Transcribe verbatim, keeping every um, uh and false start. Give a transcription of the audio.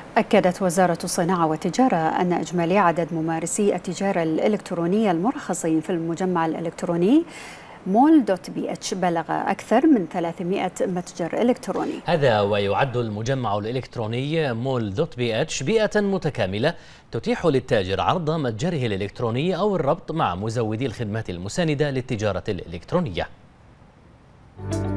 أكدت وزارة الصناعة والتجارة أن إجمالي عدد ممارسي التجارة الإلكترونية المرخصين في المجمع الإلكتروني مول دوت بي اتش بلغ أكثر من ثلاثمائة متجر إلكتروني. هذا ويعد المجمع الإلكتروني مول دوت بي اتش بيئة متكاملة تتيح للتاجر عرض متجره الإلكتروني أو الربط مع مزودي الخدمات المساندة للتجارة الإلكترونية.